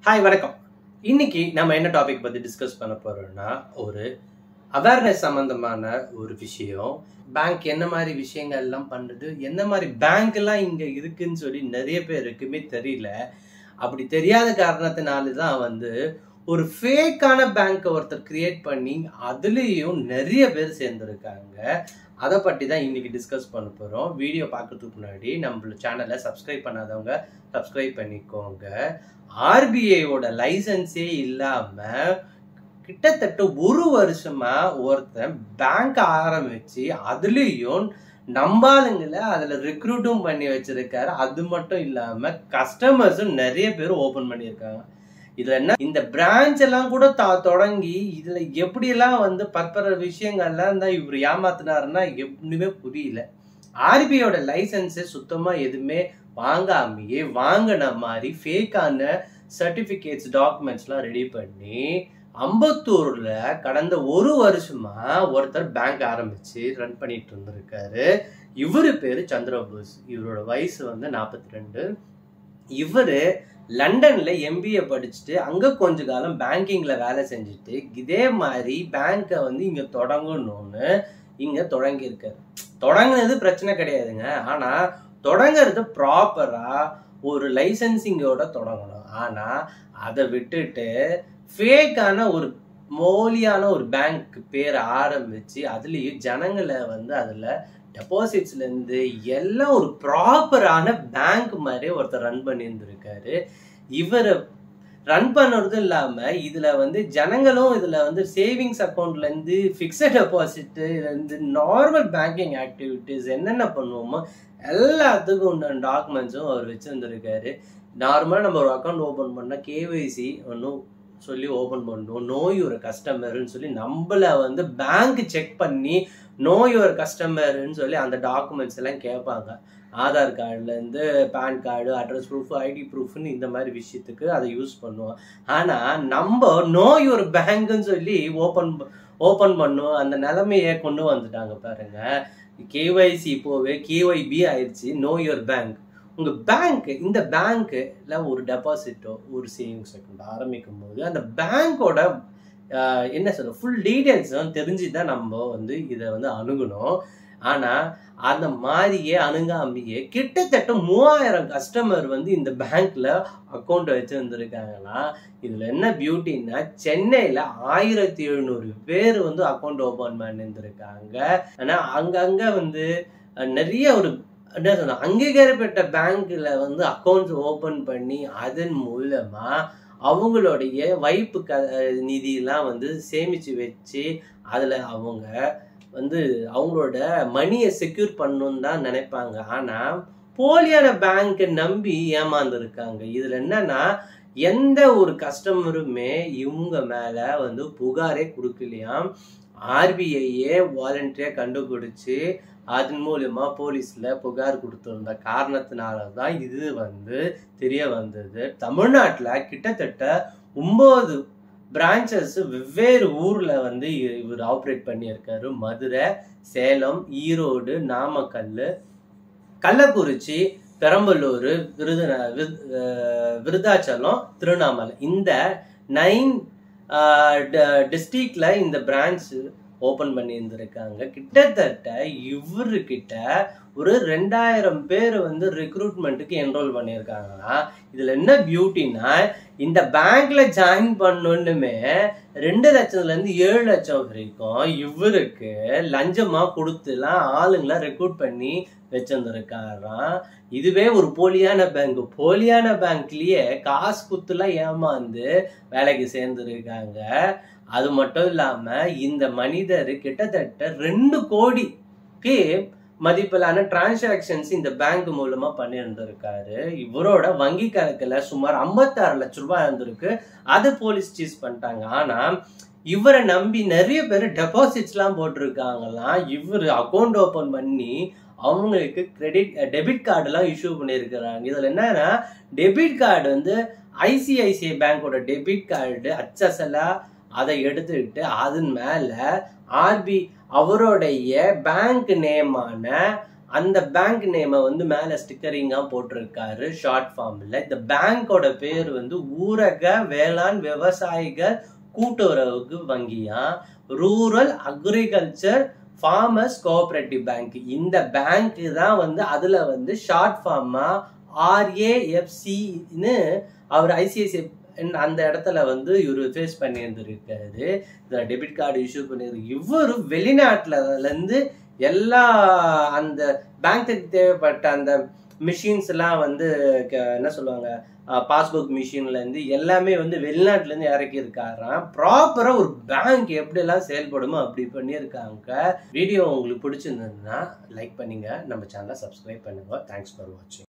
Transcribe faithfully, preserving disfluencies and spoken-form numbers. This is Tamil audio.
ஹாய் வணக்கம். இன்னைக்கு நம்ம என்ன டாபிக் பற்றி டிஸ்கஸ் பண்ண போகிறோம்னா, ஒரு அவேர்னஸ் சம்மந்தமான ஒரு விஷயம். பேங்க் என்ன மாதிரி விஷயங்கள்லாம் பண்ணுறது, என்ன மாதிரி பேங்க்லாம் இங்கே இருக்குன்னு சொல்லி நிறைய பேருக்குமே தெரியல. அப்படி தெரியாத காரணத்தினால தான் வந்து ஒரு ஃபேக்கான பேங்க்கை ஒருத்தர் கிரியேட் பண்ணி அதுலேயும் நிறைய பேர் சேர்ந்துருக்காங்க. அதை பற்றி தான் இன்றைக்கி டிஸ்கஸ் பண்ண போகிறோம். வீடியோ பார்க்கறதுக்கு முன்னாடி நம்மளோட சேனலை சப்ஸ்கிரைப் பண்ணாதவங்க சப்ஸ்கிரைப் பண்ணிக்கோங்க. ஆர்பிஐயோட லைசன்ஸே இல்லாமல் கிட்டத்தட்ட ஒரு வருஷமா ஒருத்தன் பேங்க் ஆரம்பிச்சு அதுலேயும் நம்பாளுங்களை அதில் ரெக்ரூட்டும் பண்ணி வச்சிருக்காரு. அது மட்டும் இல்லாமல் கஸ்டமர்ஸும் நிறைய பேர் ஓப்பன் பண்ணியிருக்காங்க. இதுல என்ன, இந்த பிரான்ச் எல்லாம் கூட தொடங்கி இதுல எப்படியெல்லாம் வந்து பற்பற விஷயங்கள்லாம் தான் இவர் ஏமாத்தினாருன்னா எப்படியுமே புரியல. ஆர்பிஐயோட லைசன்ஸை சுத்தமா எதுவுமே வாங்காமையே வாங்கின மாதிரி ஃபேக்கான சர்டிபிகேட்ஸ் டாக்குமெண்ட்ஸ்லாம் ரெடி பண்ணி அம்பத்தூர்ல கடந்த ஒரு வருஷமா ஒருத்தர் பேங்க் ஆரம்பிச்சு ரன் பண்ணிட்டு இருந்திருக்காரு. இவரு பேரு சந்திரபோஸ். இவரோட வயசு வந்து நாற்பத்தி ரெண்டு. இவரு லண்டன்ல எம்பிஏ படிச்சுட்டு அங்க கொஞ்ச காலம் பேங்கிங்ல வேலை செஞ்சுட்டு இதே மாதிரி பேங்கை வந்து இங்க தொடங்கணும்னு இங்க தொடங்கியிருக்காரு. தொடங்குனது பிரச்சனை கிடையாதுங்க. ஆனா தொடங்குறது ப்ராப்பரா ஒரு லைசன்சிங்கோட தொடங்கணும். ஆனா அதை விட்டுட்டு ஃபேக்கான ஒரு மோலியான ஒரு பேங்க் பேர் ஆரம்பிச்சு அதுலயும் ஜனங்களை வந்து அதுல டெபாசிட்ஸ்ல இருந்து எல்லாம் ஒரு ப்ராப்பரான பேங்க் மாதிரி ஒருத்தர் ரன் பண்ணியிருந்திருக்காரு. இவரை ரன் பண்ணுறதும் இல்லாம இதுல வந்து ஜனங்களும் இதுல வந்து சேவிங்ஸ் அக்கௌண்ட்ல இருந்து பிக்சட் டெபாசிட் இருந்து நார்மல் பேங்கிங் ஆக்டிவிட்டிஸ் என்னென்ன பண்ணுவோமோ எல்லாத்துக்கும் உண்டான டாக்குமெண்ட்ஸும் அவர் வச்சிருந்திருக்காரு. நார்மலா நம்ம ஒரு அக்கௌண்ட் ஓபன் பண்ணா கேஒய்சி ஒன்றும் சொல்லி ஓபன் பண்ணுவோம், நோ யுவர் கஸ்டமர்னு சொல்லி நம்மள வந்து பேங்க் செக் பண்ணி நோ யுவர் கஸ்டமர்னு சொல்லி அந்த டாக்குமெண்ட்ஸ் எல்லாம் கேட்பாங்க. ஆதார் கார்டுலேருந்து PAN card, address proof, ID ப்ரூஃப்னு இந்த மாதிரி விஷயத்துக்கு அதை யூஸ் பண்ணுவோம். ஆனால் நம்ம நோ யுவர் பேங்க்னு சொல்லி ஓப்பன் ஓப்பன் பண்ணுவோம். அந்த நிலைமையை கொண்டு வந்துட்டாங்க பாருங்க. கேஒய்சி இப்போவே கேஒய்பி ஆயிடுச்சு, நோ யுவர் பேங்க். உங்கள் பேங்க், இந்த பேங்க்ல ஒரு டெபாசிட்டோ ஒரு சேவிங்ஸ் அக்கௌண்ட் ஆரம்பிக்கும் போது அந்த பேங்க்கோட என்ன சொல்ற ஃபுல் டீட்டெயில்ஸும் தெரிஞ்சு தான் நம்ம வந்து இதை வந்து அணுகணும். ஆனால் அந்த மாதிரியே அணுகாமையே கிட்டத்தட்ட மூவாயிரம் கஸ்டமர் வந்து இந்த பேங்க்ல அக்கௌண்ட் வச்சுருந்துருக்காங்கன்னா இதில் என்ன பியூட்டின்னா, சென்னையில் ஆயிரத்தி எழுநூறு பேர் வந்து அக்கௌண்ட் ஓப்பன் பண்ணியிருந்திருக்காங்க. ஆனால் அங்கங்கே வந்து நிறைய ஒரு என்ன சொன்ன அங்கீகரிக்கப்பட்ட பேங்க்ல வந்து அக்கௌண்ட்ஸ் ஓப்பன் பண்ணி அதன் மூலமா அவங்களுடைய வைப்பு க நிதியெல்லாம் வந்து சேமிச்சு வச்சு அதில் அவங்க வந்து அவங்களோட மணியை செக்யூர் பண்ணணும்னு தான் நினைப்பாங்க. ஆனால் போலியான பேங்க்கை நம்பி ஏமாந்துருக்காங்க. இதில் என்னன்னா, எந்த ஒரு கஸ்டமருமே இவங்க மேலே வந்து புகாரே கொடுக்கலையாம். ஆர்பிஐயே வாலண்டியா கண்டுபிடிச்சு அதன் மூலமா போலீஸ்ல புகார் கொடுத்திருந்த காரணத்தினால தான் இது வந்து தெரிய வந்தது. தமிழ்நாட்டில் கிட்டத்தட்ட ஒன்பது பிரான்ச்சஸ் வெவ்வேறு ஊர்ல வந்து இவர் ஆப்ரேட் பண்ணியிருக்காரு. மதுரை, சேலம், ஈரோடு, நாமக்கல், கள்ளக்குறிச்சி, பெரம்பலூர், விருது விருதாச்சலம், திருவண்ணாமலை, இந்த நைன் டிஸ்ட்ரிக்ட்ல இந்த பிரான்ச் ஓபன் பண்ணி இருந்திருக்காங்க. கிட்டத்தட்ட இவருக்கிட்ட ஒரு ரெண்டாயிரம் பேர் வந்து ரெக்ரூட்மெண்ட்டுக்கு என்ரோல் பண்ணியிருக்காங்கன்னா இதுல என்ன பியூட்டின்னா, இந்த பேங்க்ல ஜாயின் பண்ணணுமே ரெண்டு லட்சத்துல இருந்து ஏழு லட்சம் வரைக்கும் இவருக்கு லஞ்சமா கொடுத்துலாம் ஆளுங்களை ரெக்ரூட் பண்ணி வச்சிருந்திருக்காராம். இதுவே ஒரு போலியான பேங்க். போலியான பேங்க்லயே காசு குத்துலாம் ஏமாந்து வேலைக்கு சேர்ந்துருக்காங்க. அது மட்டும் இல்லாம இந்த மனிதர் கிட்டத்தட்ட ரெண்டு கோடிக்கு மதிப்பிலான டிரான்சாக்சன்ஸ் இந்த பேங்க் மூலமா பண்ணியிருந்திருக்காரு. இவரோட வங்கி கணக்குல சுமார் ஐம்பத்தி ஆறு லட்சம் ரூபாய் இருந்திருக்கு. அது போலீஸ் சீஸ் பண்ணிட்டாங்க. ஆனா இவரை நம்பி நிறைய பேர் டெபாசிட்ஸ் எல்லாம் போட்டிருக்காங்களாம். இவர் அக்கௌண்ட் ஓபன் பண்ணி அவங்களுக்கு கிரெடிட் டெபிட் கார்டு எல்லாம் இஷ்யூ பண்ணியிருக்கிறாங்க. இதுல என்னன்னா, டெபிட் கார்டு வந்து ஐசிஐசிஐ பேங்கோட டெபிட் கார்டு அச்சசலா அதை எடுத்துக்கிட்டு அதன் மேல ஆர்பி அவருடைய பேங்க் நேமான அந்த பேங்க் நேமை வந்து மேல ஸ்டிக்கரிங்கா போட்டிருக்காரு ஷார்ட் ஃபார்ம்ல. இந்த பேங்கோட பேர் வந்து ஊரக வேளாண் விவசாயிக கூட்டுறவு வங்கியா, rural agriculture farmers cooperative bank. இந்த பேங்க் தான் வந்து அதுல வந்து ஷார்ட் ஃபார்மா ஆர்ஏஎஃப்சின்னு அவர் ஐசிஐசிஐ அந்த இடத்துல வந்து இவரு ஃபேஸ் பண்ணி இருந்திருக்காரு. டெபிட் கார்டு இஷ்யூ பண்ணியிருக்கு. இவரு வெளிநாட்டுல இருந்து எல்லா அந்த பேங்க்குக்கு தேவைப்பட்ட அந்த மிஷின்ஸ் எல்லாம் வந்து என்ன சொல்லுவாங்க, பாஸ்புக் மிஷின்ல இருந்து எல்லாமே வந்து வெளிநாட்டுல இருந்து இறக்கி இருக்காராம். ப்ராப்பரா ஒரு பேங்க் எப்படி எல்லாம் செயல்படுமோ அப்படி பண்ணியிருக்காங்க. வீடியோ உங்களுக்கு பிடிச்சிருந்ததுன்னா லைக் பண்ணுங்க, நம்ம சேனலை சப்ஸ்கிரைப் பண்ணுங்க. தேங்க்ஸ் ஃபார் வாட்சிங்.